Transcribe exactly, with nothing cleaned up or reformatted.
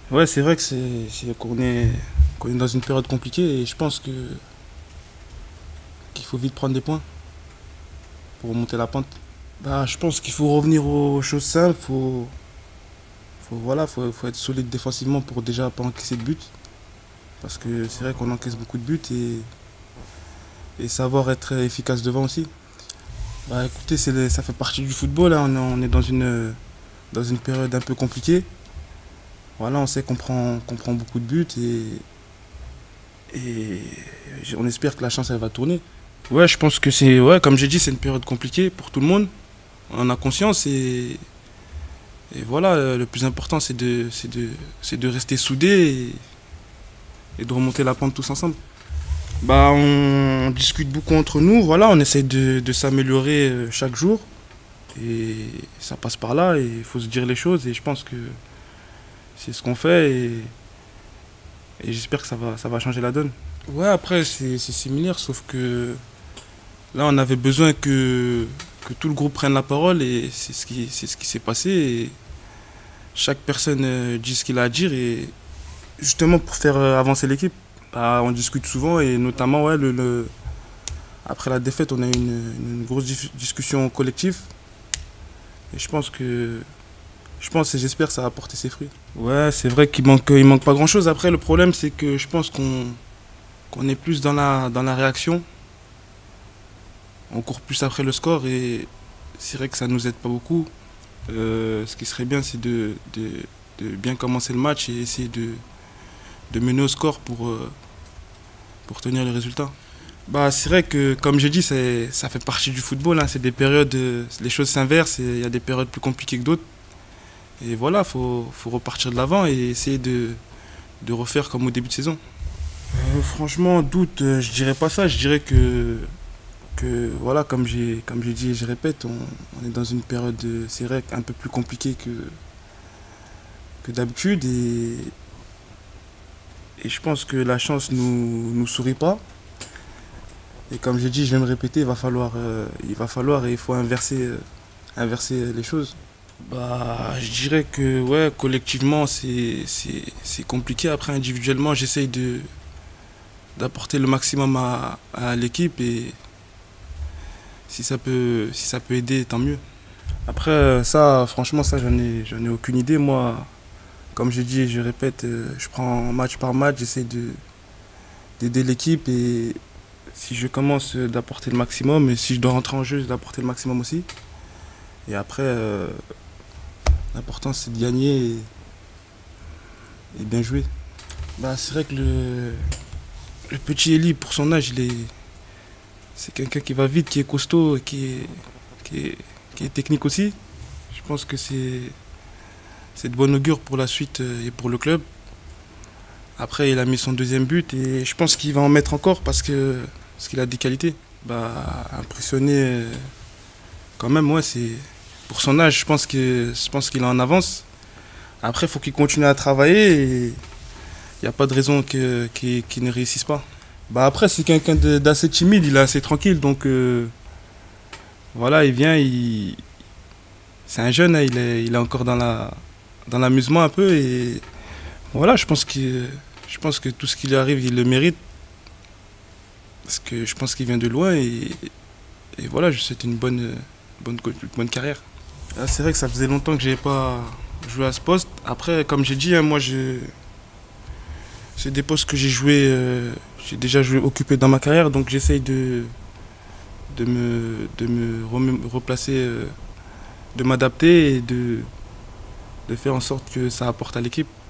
Ouais, c'est vrai que c'est c'est qu'on est, qu'on est dans une période compliquée et je pense que qu'il faut vite prendre des points pour remonter la pente. Bah, je pense qu'il faut revenir aux choses simples. Faut, faut voilà, faut, faut être solide défensivement pour déjà pas encaisser de buts. Parce que c'est vrai qu'on encaisse beaucoup de buts et, et savoir être efficace devant aussi. Bah, écoutez, c'est le- ça fait partie du football, hein. On est, on est dans une dans une période un peu compliquée. Voilà, on sait qu'on prend qu'on prend beaucoup de buts et et on espère que la chance elle va tourner. Ouais, je pense que c'est, ouais, comme j'ai dit, c'est une période compliquée pour tout le monde. On en a conscience et, et voilà, euh, le plus important c'est de, c'est de, c'est de rester soudés et, et de remonter la pente tous ensemble. Bah, on discute beaucoup entre nous, voilà, on essaie de, de s'améliorer euh, chaque jour et ça passe par là et il faut se dire les choses et je pense que c'est ce qu'on fait et, et j'espère que ça va, ça va changer la donne. Ouais, après c'est c'est similaire sauf que là, on avait besoin que, que tout le groupe prenne la parole et c'est ce qui, c'est ce qui s'est passé. Et chaque personne euh, dit ce qu'il a à dire et justement pour faire euh, avancer l'équipe, bah, on discute souvent et notamment ouais, le, le- après la défaite, on a eu une, une grosse dif- discussion collective et je pense que je pense et j'espère que ça va porter ses fruits. Ouais, c'est vrai qu'il manque, il manque pas grand chose. Après, le problème, c'est que je pense qu'on qu'on est plus dans la, dans la réaction. On court plus après le score et c'est vrai que ça nous aide pas beaucoup. Euh, ce qui serait bien, c'est de, de, de bien commencer le match et essayer de, de mener au score pour, euh, pour tenir le résultat. Bah, c'est vrai que, comme j'ai dit, c'est, ça fait partie du football, hein. C'est des périodes, euh, les choses s'inversent et il y a des périodes plus compliquées que d'autres. Et voilà, il faut, faut repartir de l'avant et essayer de, de refaire comme au début de saison. Euh, franchement, doute, euh, je dirais pas ça. Je dirais que, que voilà, comme j'ai, comme j'ai dit et je répète, on, on est dans une période, euh, c'est vrai, un peu plus compliquée que, que d'habitude et, et je pense que la chance nous, nous sourit pas. Et comme j'ai dit, je vais me répéter, il va falloir, euh, il va falloir et il faut inverser, euh, inverser les choses. Bah, je dirais que ouais, collectivement c'est c'est c'est compliqué. Après individuellement, j'essaye de d'apporter le maximum à, à l'équipe et si ça peut si ça peut aider, tant mieux. Après euh, ça, franchement, ça j'en ai j'en ai aucune idée. Moi, comme je dis et je répète, euh, je prends match par match, j'essaie de d'aider l'équipe et si je commence euh, d'apporter le maximum et si je dois rentrer en jeu, d'apporter le maximum aussi. Et après, euh, l'important c'est de gagner et, et bien jouer. Bah, c'est vrai que le, le petit Eli, pour son âge, il est, c'est quelqu'un qui va vite, qui est costaud, et qui est, qui est, qui est technique aussi. Je pense que c'est, c'est de bon augure pour la suite euh, et pour le club. Après, il a mis son deuxième but et je pense qu'il va en mettre encore parce que parce qu'il a des qualités. Bah, impressionné euh, quand même, ouais, c'est pour son âge, je pense que je pense qu'il est en avance. Après, il faut qu'il continue à travailler et il n'y a pas de raison que, qu'il, qu'il ne réussisse pas. Bah après, c'est quelqu'un de- d'assez timide, il est assez tranquille, donc euh, voilà, il vient, il, c'est un jeune, hein, il est, il est encore dans la, dans l'amusement un peu et voilà, je pense que, je pense que tout ce qui lui arrive, il le mérite parce que je pense qu'il vient de loin et, et voilà, je lui souhaite une bonne, bonne, co- bonne carrière. Ah, c'est vrai que ça faisait longtemps que j'avais pas joué à ce poste. Après, comme j'ai dit, hein, moi, je, c'est des postes que j'ai joué, euh, j'ai déjà joué occupé dans ma carrière, donc j'essaye de, de me, de me rem- replacer, euh, de m'adapter et de, de faire en sorte que ça apporte à l'équipe.